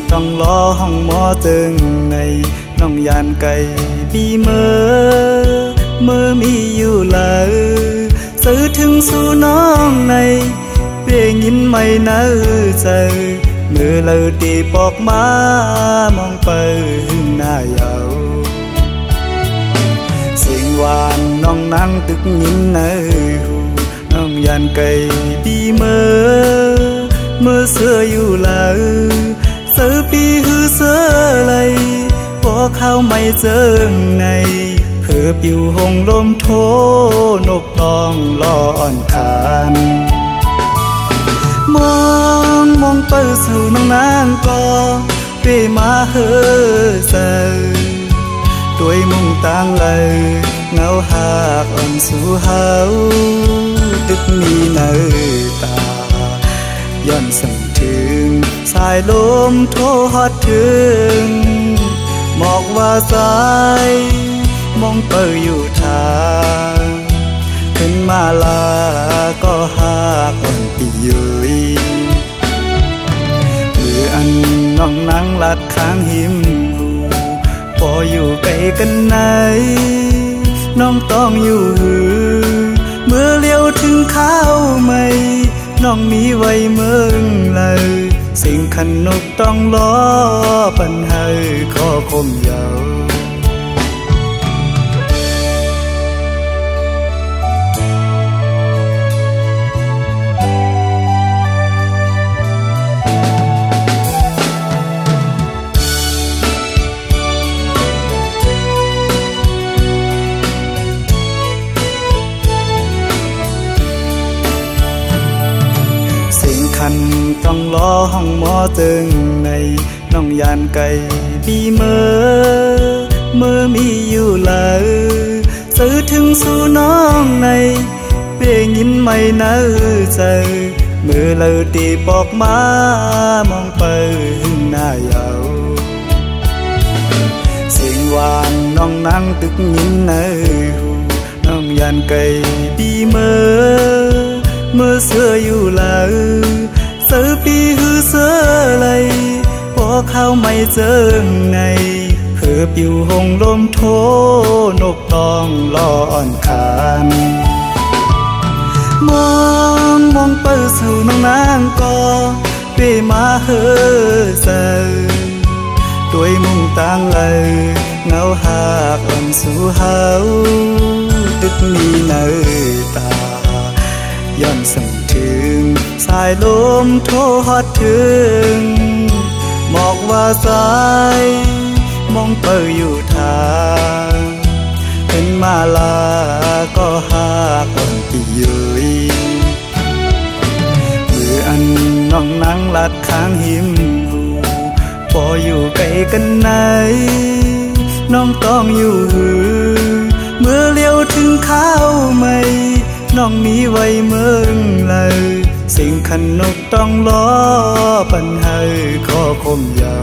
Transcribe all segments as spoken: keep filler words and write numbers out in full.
ต้องรอห้องหมอตึงในน้องยานไก่ปีเมื่อเมื่อมีอยู่เลยซื้อถึงสู่น้องในเปลี่ยนยินไม่เนื้อใจเมื่อเลยตีปอกมามองไปหน้าเยาเสียงหวานน้องนั่งตึกยินเนื้อน้องยานไก่ปีเมื่อเมื่อเสื้ออยู่เลยซื้อปีหือเสื้อเลยพอเข้าไม่เจอในเพื่อปิวหงลมโทนกตองลอนคานมองมองไปสู่น้องนางก็เปมาเฮอเซด้วยมุ่งต่างเลยเงาหากอ่อนสู่เฮาตึกมีเนื้อตาย้อนสั่งถึงสายลมโทฮอดถึงหมอกว่าสายมองเปิดอยู่ทางขึ้นมาลาก็หาก่อนปียุยหรืออันน้องนั่งลัดข้างหิมหูพออยู่ไกลกันไหนน้องต้องอยู่หือเมื่อเลี้ยวถึงข้าวไม่น้องมีไว้เมืองเลยสิ่งขันนกต้องล้อปัญหาข้อคมยาวต้องรอห้องหมอตึงในน้องยานไก่ปีเมื่อเมื่อมีอยู่เลยซื้อถึงสู่น้องในเปลี่ยนยินไม่เนื้อใจเมื่อเลยตีปอกมามองไปหน้าเยาเสียงหวานน้องนั่งตึกยินเนื้อน้องยานไก่ปีเมื่อเมื่อเสื้ออยู่เลยซื้อปีหือเสื้อเลยพอเข้าไม่เจอในเพื่อปิวหงลมโทนกตองลอนคานมองมองไปสู่น้องนางก็เปมาเฮอเซด้วยมุ่งต่างเลยเงาหากอ่อนสู่เฮาตึกมีเนื้อตาย้อนสั่งถึงสายลมโทฮอดถึงหมอกว่าสายมองเปิดอยู่ทางขึ้นมาลาก็หาก่อนปียุยหรืออันน้องนั่งลัดข้างหิมหูพออยู่ไกลกันไหนน้องต้องอยู่หือเมื่อเลี้ยวถึงข้าวไม่น้องมีไว้เมืองเลยสิ่งขันนกต้องล้อปัญหาข้อคมยาว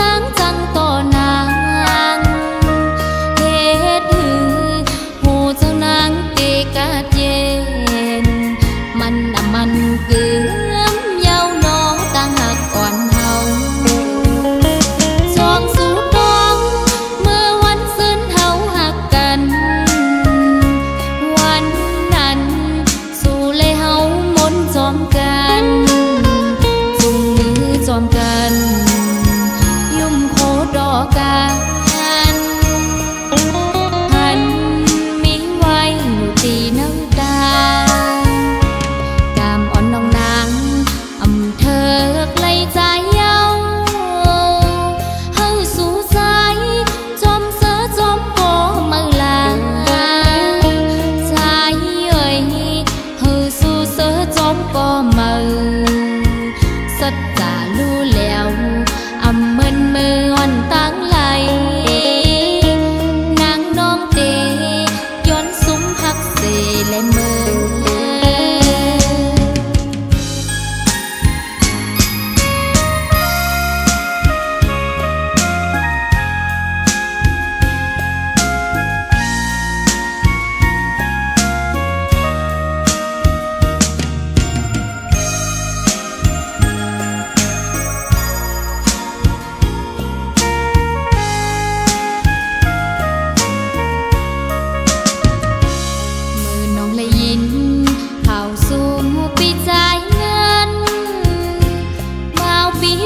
เจ้า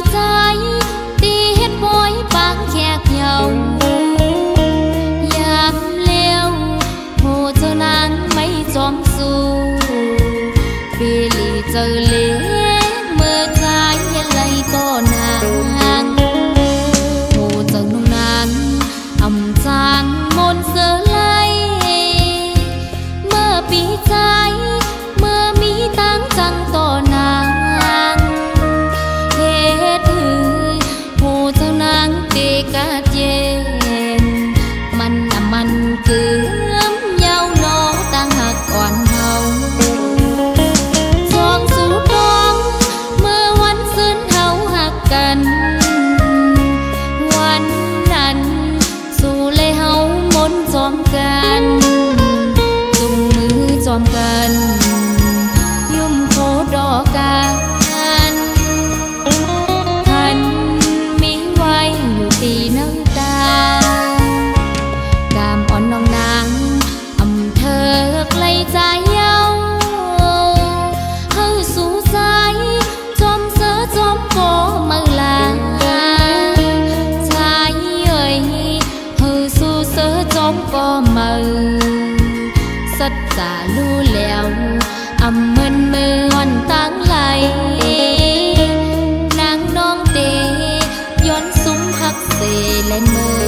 ใจตีเฮ็ดบอยปางแขกเหยายามเลี้ยวโหเจ้านางไม่จอมสู้ปีลีเจอเลี้ยเมื่อใจไหลต่อนางโหเจ้านุ่งนางอำจางมนเสือไหลเมื่อปีใจเมื่อมีตั้งจังต่อนางเฮ็ดหือโหเจ้านางเตกาเย็นมันน่ะมันเกือมยาวโนตั้งหักอ่อนเฮาจองสู่ดองเมื่อวันซึ้นเฮาหักกันวันนั้นสู่เลยเฮามนจอมกันจุงมือจอมกันยุ่มโคดอกกันทันมีไว้อยู่ตีน้ำตากามอ่อนน้องนางอำเธอไกลใจเยาเฮาสู่ใจจอมเสือจอมโกมือลาใจเอ่ยเฮาสู่เสือจอมโกมือสัจจะรู้แล้วอำเมินมืออ่อนตั้งไหลนางน้องเตย้อนซุ้มหักเสและมือ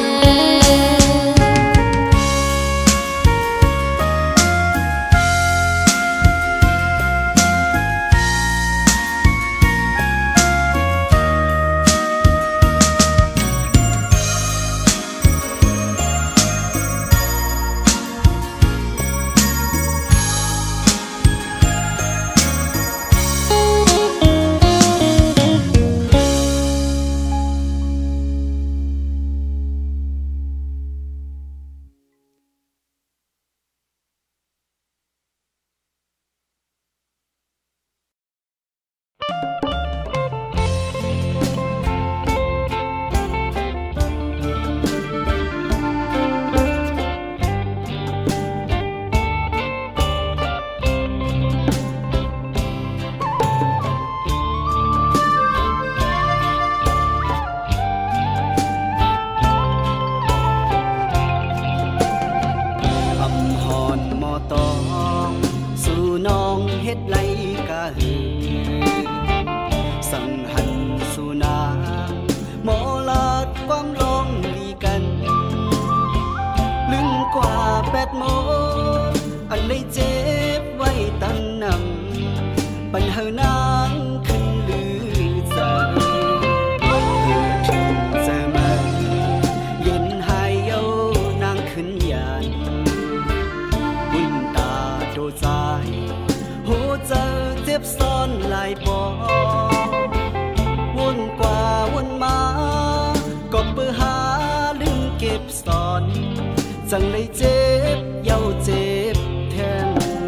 จังเลยเจ็บเย้าเจ็บแทน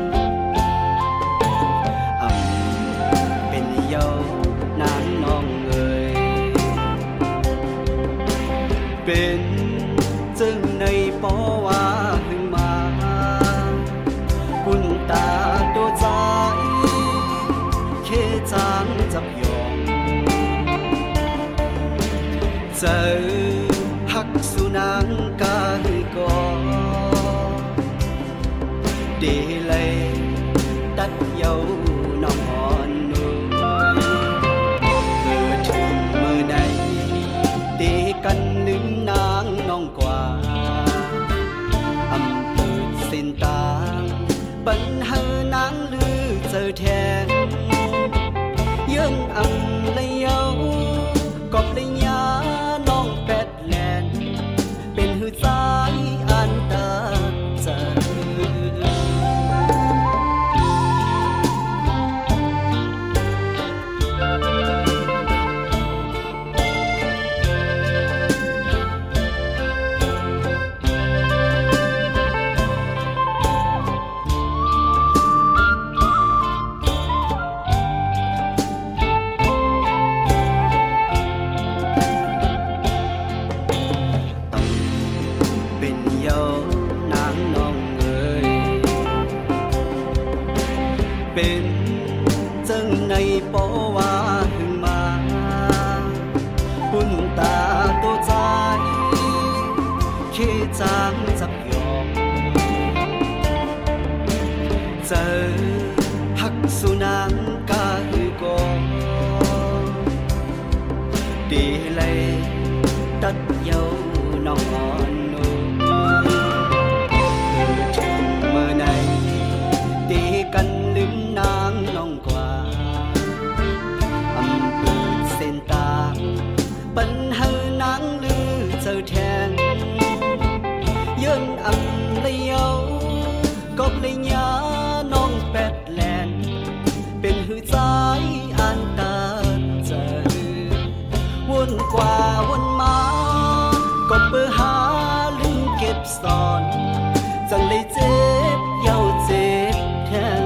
อ่ำเป็นเย้านางน้องเอ่ยเป็นจึงในปอว่าหึงมาบุญตาโดใจเคจางจับยองเจอหักสุนังกาหือกอเดลัยตัดเยาน้องอ่อนนุ่มเมื่อถึงเมื่อใดเดกันลืมนางน้องกว่าอำเภอเส้นตางปัญหานางลือเจอแทนยื่นอำเลยเยากอบเลยยาน้องแปดแลนเป็นหือใจอันตาใจ tỷ lệ tất dấu nòng ngọn nụ từ trường mơ này tỷ căn lưng nang nòng qua âm bự sen ta bận hơ nang lư giờ thèn yên âm lấy áo cốc lấy nhá nong pet lènเป็นหือใจอันตาเจอวนกว่าวนมาก็เพื่อหาลืมเก็บซ่อนจังเลยเจ็บเย้าเจ็บแทน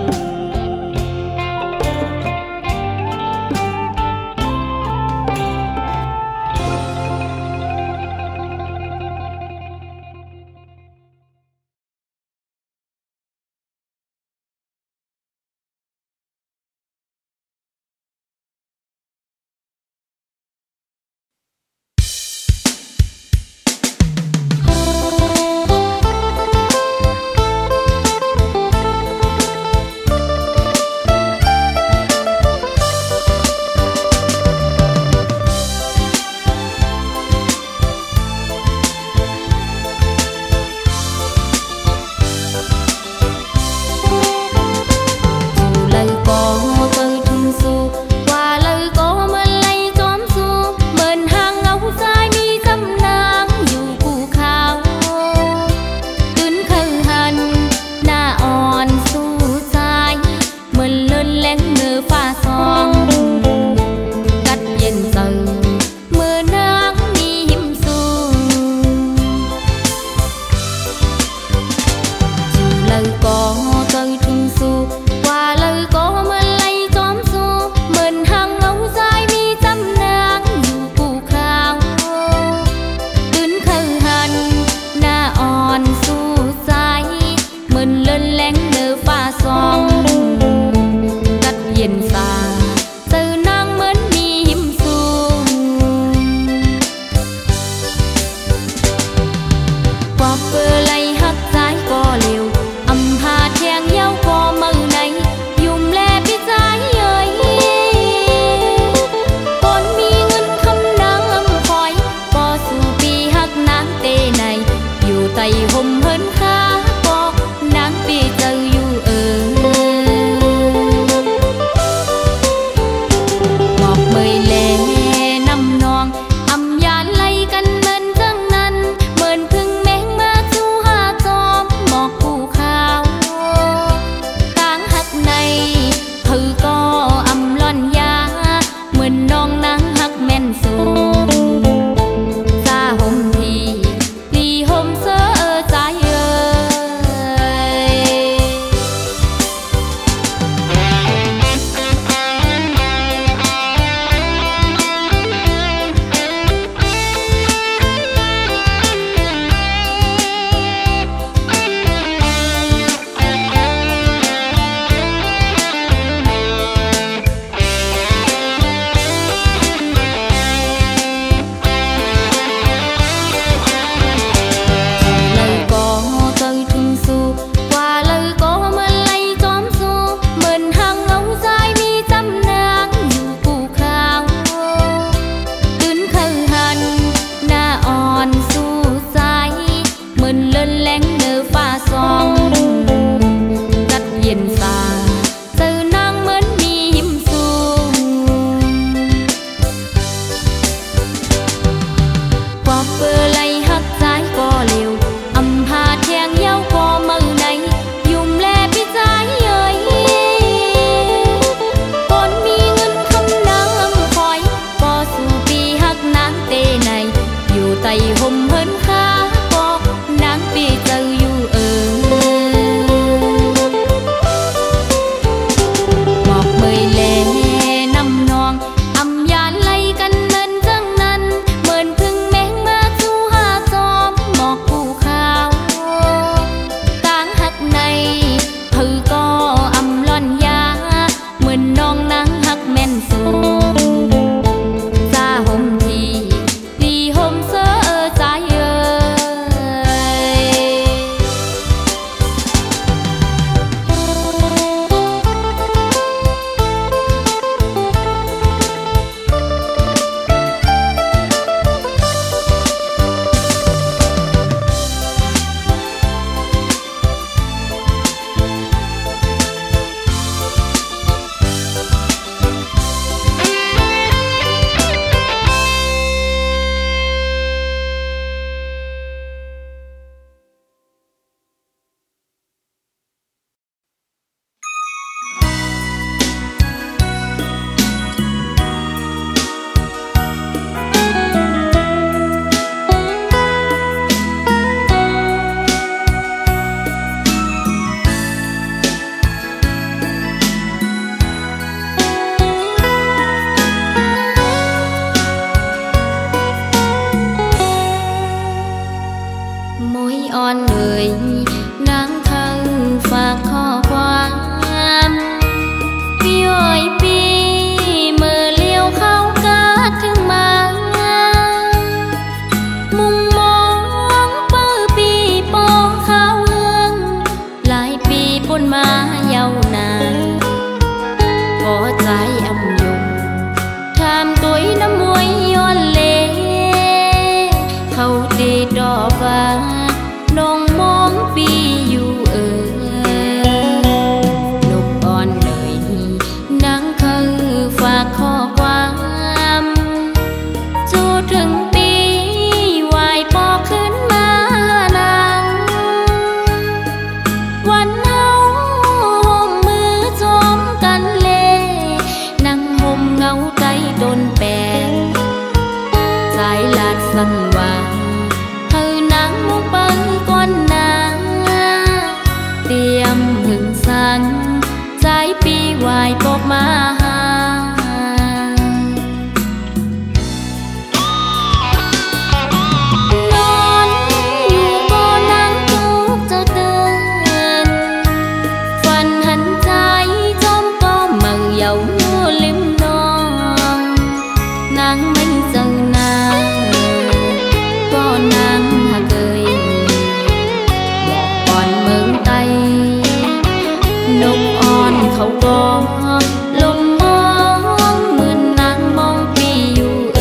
ถึงปีไหวปอขึ้นมานังวันเฮาห่มมือจอมกันเลนั่งห่มเงาใจโดนแปลงสายลาดสั่นว่าเธอนั่งไปก่อนนาเตรียมหึงสันใจปีไหวปอกมาหานอนอยู่ก็นั่งทุกจะเดินฝันหันใจจอมก็มังเหยาลิมนองนางไม่เจอนาก็นางหาเกยบอกก่อนเมืองไตนกอ่อนเขาก็ลมมองเหมือนนางมองปีอยู่เอ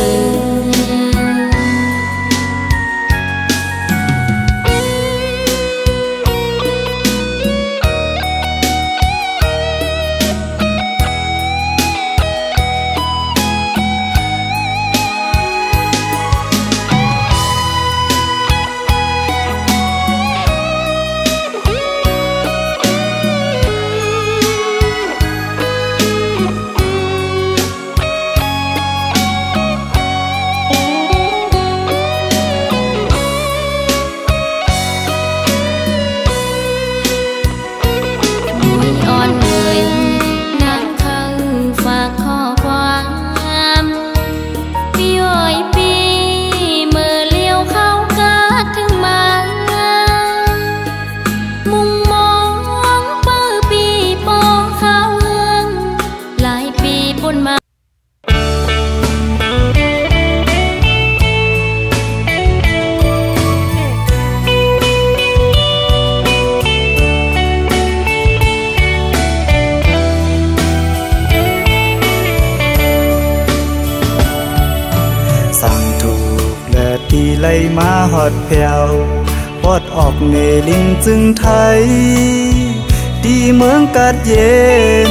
ตีไล่มาหอดแผ่วปอดออกเนลิงจึงไทยดีเมืองกาดเย็น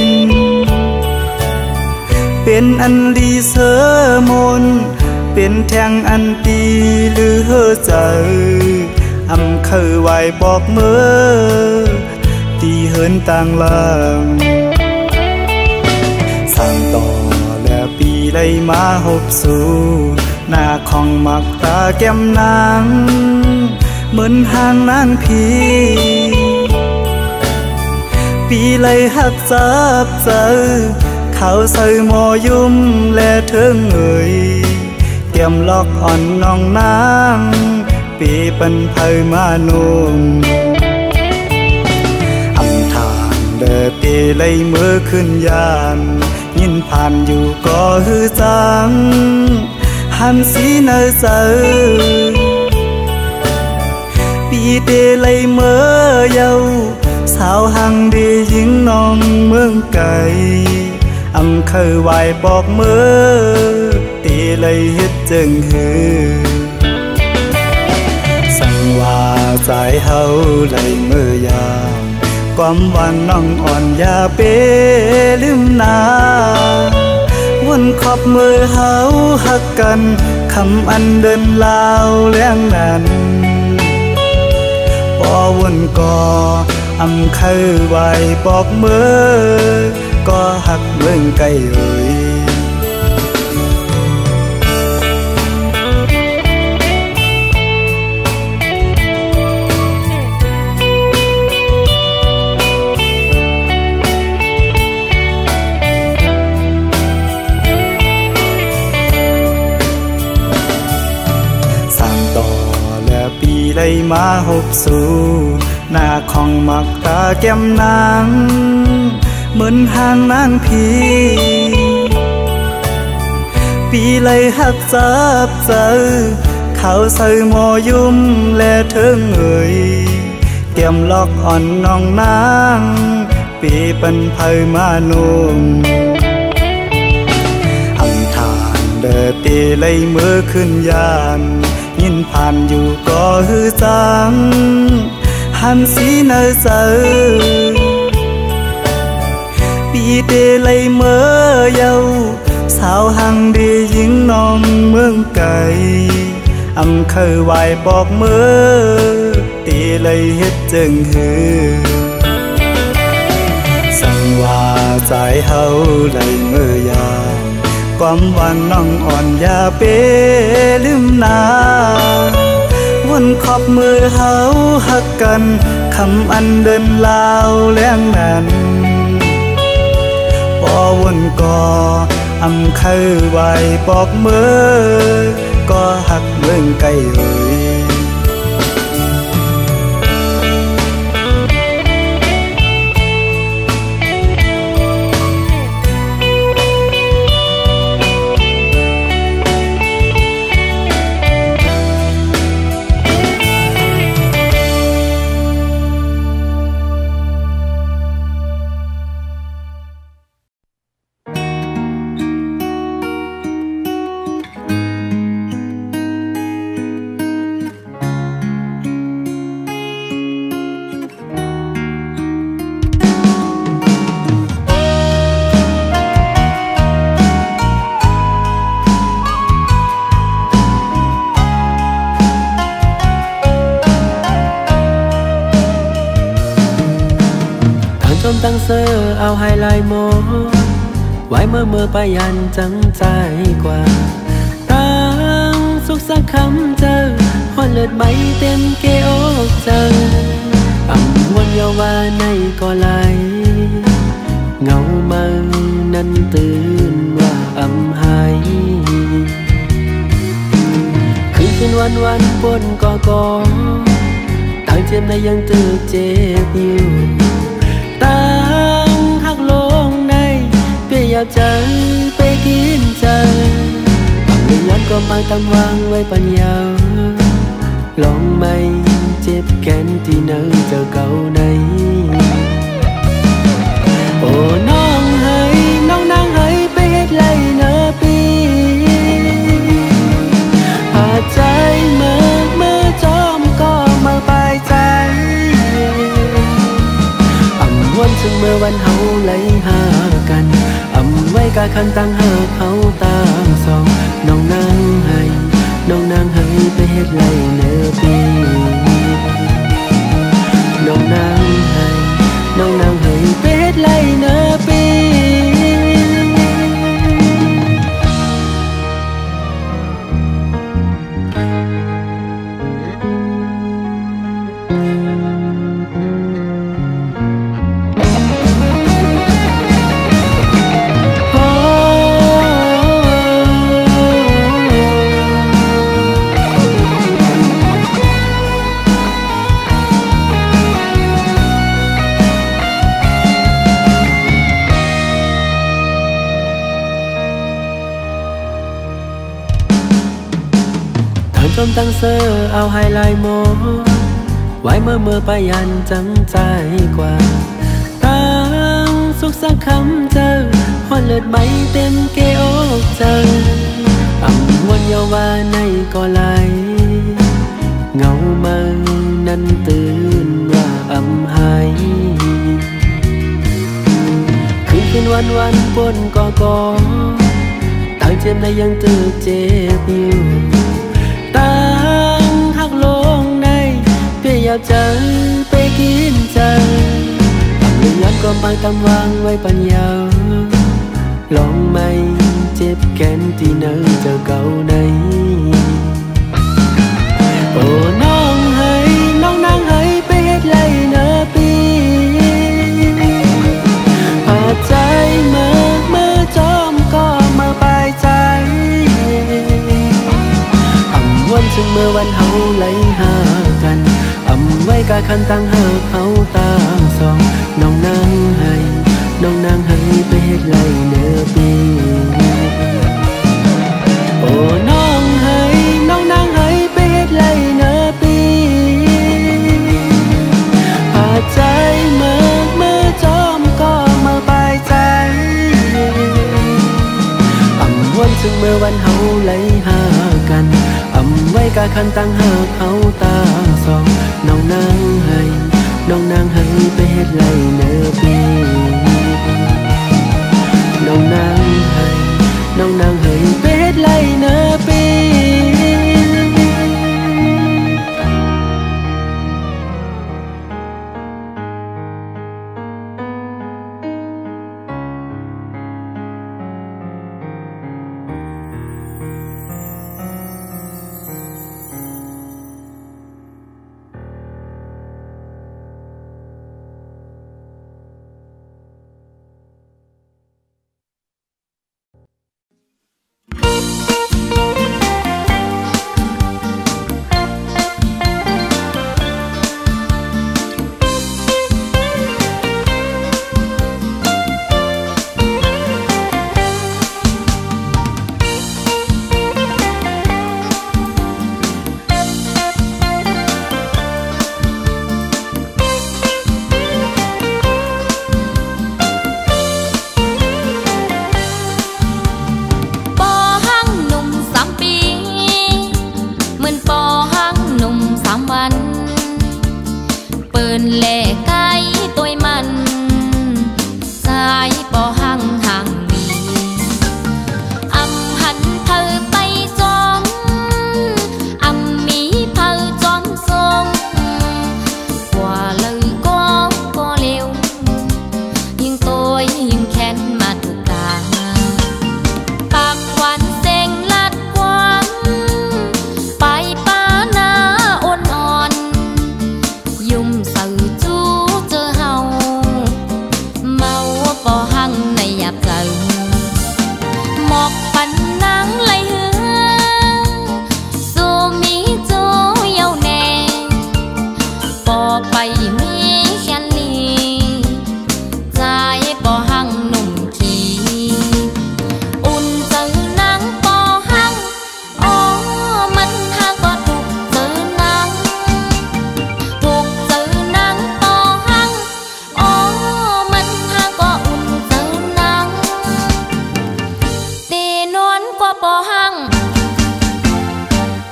เป็นอันดีเสมนเป็นแทงอันตีหรือเฮอใจอำเคยไหวบอกเมื่อตีเหินต่างลางสั่งต่อและปีไล่มาหบสู่หน้าของมักตาแก้มนางเหมือนห่างนานพีปีเลยหักจับเจอเขาใส่หมอยุ่มและเถิงเอ่ยเตรียมล็อกอ่อนน้องนางปีปันเพยมานุ่มอำทางเดอปีเลยมือขึ้นยานยินผ่านอยู่ก็ฮือจังหันสีเนอเจอปีเดเลยเมื่อเยาสาวหังดียิงน้องเมืองไก่อำเคยไหวบอกเมื่อตีเลยเฮ็ดจึงฮือสั่งว่าใจเฮาเลยเมื่อยามความหวานน้องอ่อนอย่าเปลืมนาวนขอบมือเฮาหักกันคำอันเดินลาวแล้งนั้นบ่วนก่ออำเคยไหวบอกเมื่อก็หักเมืองไกลเอ่ยปีไล่มาหบสู่หน้าของมักตาแก้มนางเหมือนห่างนานพีปีไล่หักจับเจอเขาใส่หมอยุ่มและเถิงเอ่ยเตรียมล็อกอ่อนน้องนางปีปันเพยมานุ่มอำทางเดอปีไล่มือขึ้นยานยินผ่านอยู่ก็ฮือจังหันสีเนอเจอปีเดเลยเมื่อเยาสาวหังดียิงน้องเมืองไก่อำเคยไหวบอกมือตีเลยเฮ็ดจึงหือสังว่าใจเฮาเลยเมื่อยามความหวังน้องอ่อนอย่าเปลืมนาวนขอบมือเฮาหักกันคำอันเดินลาวแล้งนั้นบ่วนก่ออำเคยไหวบอกมือก็หักเมืองไกลเอ่ยตั้งเสื้อเอาไฮไลท์โมไว้เมื่อเมื่อไปยันจังใจกว่าตั้งสุขสักคำเจอหอนเลือดใบเต็มเกอกเจออ่ำวนเยาวาในก็ไหลเงามานั้นตื่นว่าอ่ำหายคืนคืนวันวันปนก่อก่อตั้งเจ็บในยังตื่นเจ็บอยู่ตั้งหักลงในเปียอยากใจไปกินใจบางย้อนก็มาตำวางไว้ปัญญาลองไม่เจ็บแค้นที่เนื้อเจอเก่าในโอ้น้องเฮ้ยน้องนางเฮ้ยไปเฮ็ดไรเนื้อปีหาใจเมื่อเมื่อจอมก็มาปลายใจวันซึ่งเมื่อวันเฮาไหลหากันอำไว้กะคันตั้งเฮาเฮาตามสองน้องนางให้น้องนางให้ไปเฮ็ดไรเนื้อปีน้องนางให้น้องนางให้ไปเฮ็ดไรเนื้อปีจมตั้งเสื้อเอาไฮไลท์โมไว้เมื่อเมื่อไปยันจังใจกว่าตั้งสุขสักคำเจอหอนเลือดใบเต็มเกอกเจออ่ำวนเยาวาในก็ไหลเงามานั้นตื่นว่าอ่ำหายคืนคืนวันวันปนก่อก่อตั้งเจ็บในยังตื่นเจ็บอยู่ตั้งหักลงในเปียอยากใจไปกินใจบางย้อนก็มาตำวางไว้ปัญญาลองไม่เจ็บแค้นที่เนื้อเจอเก่าในโอ้น้องเฮ้ยน้องนางเฮ้ยไปเฮ็ดไรเนื้อปีหาใจเมื่อเมื่อจอมก็มาปลายใจวันซึ่งเมื่อวันเฮาไหลหากันอำไว้กะคันตั้งเฮาเฮาตามสองน้องนางให้น้องนางให้ไปเฮ็ดไรเนื้อปีโอ้น้องให้น้องนางให้ไปเฮ็ดไรเนื้อปีหาใจเมื่อเมื่อจอมก็มาปลายใจอำวันซึ่งเมื่อวันเฮาไหลหากันอำไว้กะคันตั้งเฮาเฮาตาสองน้องนางให้น้องนางให้ไปเฮ็ดไรเนื้อปีน้องนางให้น้องนางให้ไปเฮ็ดไรเนื้อปี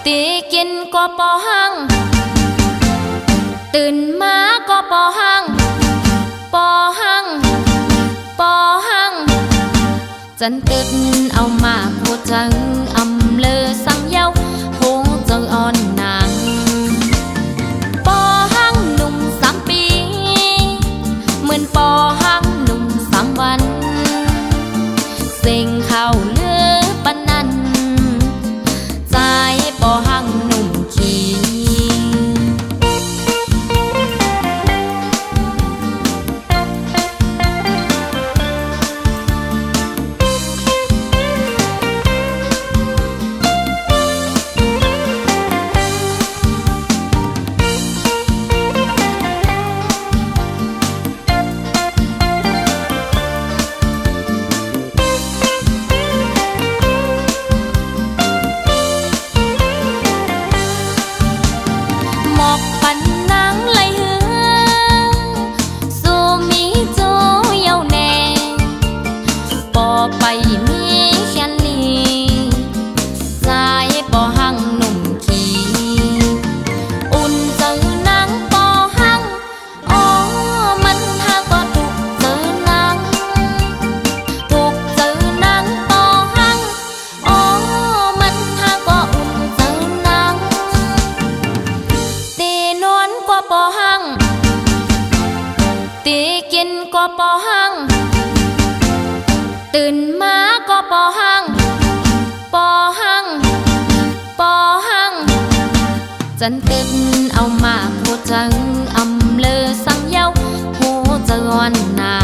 ตีกินก็ปอหังตื่นมาก็ปอหังปอหังปอหังจันตึกเอามาพูดจังอำเลอสังเย้าหงเจออ่อนนางปอหังหนุ่มสามปีเหมือนปอหังหนุ่มสามวันเสียงข่าวเลือปันนั้นใจปอหังหนุ่มขี้ไปมีแค่นี้ใจปอหังหนุ่มขี้อุ่นเจอนางปอหังอ๋อมันหาก็ถูกเจอนางถูกเจอนางปอหังอ๋อมันหาก็อุ่นเจอนางตีนวลกว่าปอหังตีกินกว่าปอหังตื่นมาก็ปอหังปอหังปอหังจันตึกเอามาพูดจังอำเลอสังเย้าหูจะอ่อนนา